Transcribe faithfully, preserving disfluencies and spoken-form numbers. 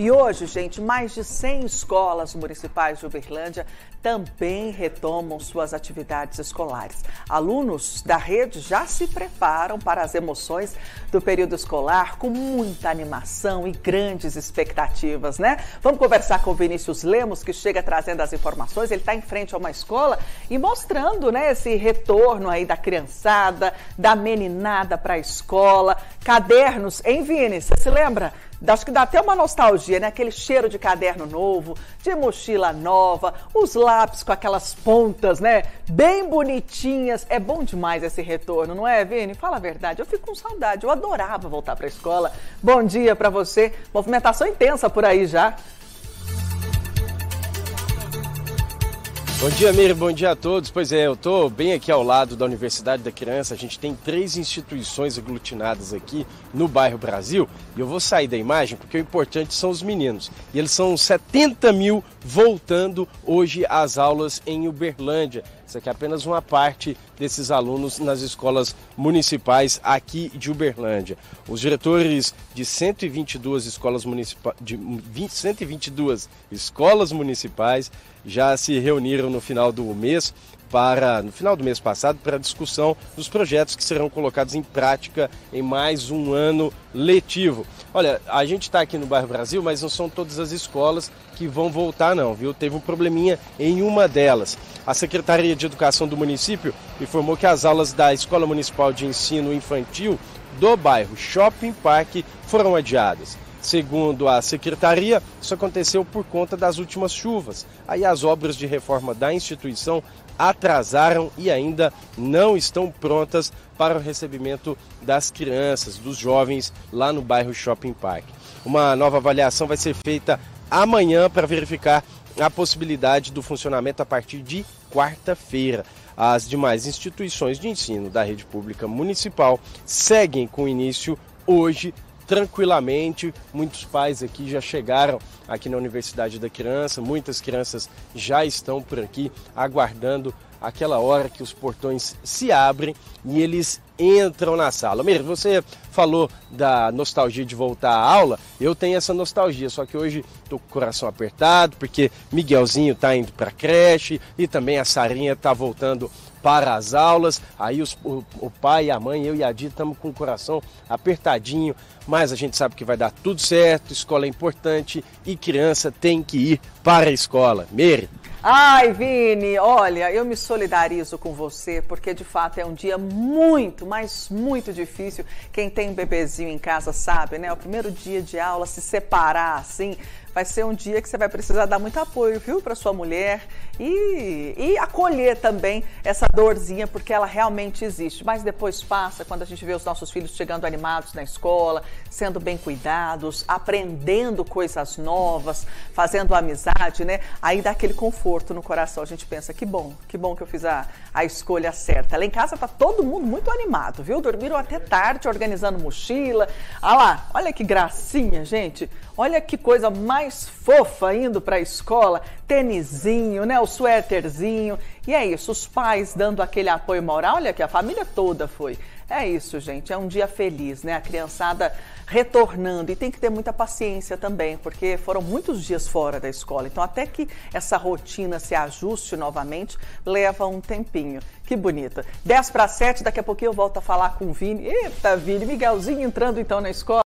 E hoje, gente, mais de cem escolas municipais de Uberlândia também retomam suas atividades escolares. Alunos da rede já se preparam para as emoções do período escolar com muita animação e grandes expectativas, né? Vamos conversar com o Vinícius Lemos, que chega trazendo as informações. Ele está em frente a uma escola e mostrando, né, esse retorno aí da criançada, da meninada para a escola. Cadernos, hein, Vini? Você se lembra? Acho que dá até uma nostalgia, né? Aquele cheiro de caderno novo, de mochila nova, os lápis com aquelas pontas, né? Bem bonitinhas. É bom demais esse retorno, não é, Vini? Fala a verdade, eu fico com saudade. Eu adorava voltar para a escola. Bom dia para você. Movimentação intensa por aí já. Bom dia, Miri, bom dia a todos. Pois é, eu estou bem aqui ao lado da Universidade da Criança. A gente tem três instituições aglutinadas aqui no bairro Brasil. E eu vou sair da imagem porque o importante são os meninos. E eles são setenta mil voltando hoje às aulas em Uberlândia. Isso aqui é apenas uma parte desses alunos nas escolas municipais aqui de Uberlândia. Os diretores de cento e vinte e duas escolas municipais, de cento e vinte e duas escolas municipais já se reuniram no final do mês para no final do mês passado para a discussão dos projetos que serão colocados em prática em mais um ano letivo. Olha, a gente está aqui no bairro Brasil, mas não são todas as escolas que vão voltar não, viu? Teve um probleminha em uma delas. A Secretaria de Educação do município informou que as aulas da Escola Municipal de Ensino Infantil do bairro Shopping Park foram adiadas. Segundo a Secretaria, isso aconteceu por conta das últimas chuvas. Aí as obras de reforma da instituição atrasaram e ainda não estão prontas para o recebimento das crianças, dos jovens lá no bairro Shopping Park. Uma nova avaliação vai ser feita amanhã para verificar a possibilidade do funcionamento a partir de quarta-feira. As demais instituições de ensino da rede pública municipal seguem com início hoje, tranquilamente. Muitos pais aqui já chegaram aqui na Universidade da Criança, muitas crianças já estão por aqui aguardando aquela hora que os portões se abrem e eles entram na sala. Mir, você falou da nostalgia de voltar à aula, eu tenho essa nostalgia, só que hoje estou com o coração apertado porque Miguelzinho está indo para a creche e também a Sarinha está voltando para as aulas. Aí os, o, o pai, a mãe, eu e a Di estamos com o coração apertadinho, mas a gente sabe que vai dar tudo certo, escola é importante e criança tem que ir para a escola. Mir. Ai, Vini, olha, eu me solidarizo com você, porque de fato é um dia muito, mas muito difícil. Quem tem um bebezinho em casa sabe, né? O primeiro dia de aula, se separar assim, vai ser um dia que você vai precisar dar muito apoio, viu, para sua mulher e, e acolher também essa dorzinha, porque ela realmente existe. Mas depois passa, quando a gente vê os nossos filhos chegando animados na escola, sendo bem cuidados, aprendendo coisas novas, fazendo amizade, né? Aí dá aquele conforto no coração. A gente pensa, que bom, que bom que eu fiz a, a escolha certa. Lá em casa tá todo mundo muito animado, viu? Dormiram até tarde, organizando mochila. Olha lá, olha que gracinha, gente. Olha que coisa mais fofa indo para a escola, tênisinho, né, o suéterzinho. E é isso, os pais dando aquele apoio moral. Olha que a família toda foi. É isso, gente, é um dia feliz, né? A criançada retornando e tem que ter muita paciência também, porque foram muitos dias fora da escola. Então, até que essa rotina se ajuste novamente, leva um tempinho. Que bonita. dez para sete, daqui a pouquinho eu volto a falar com o Vini. Eita, Vini, Miguelzinho entrando então na escola.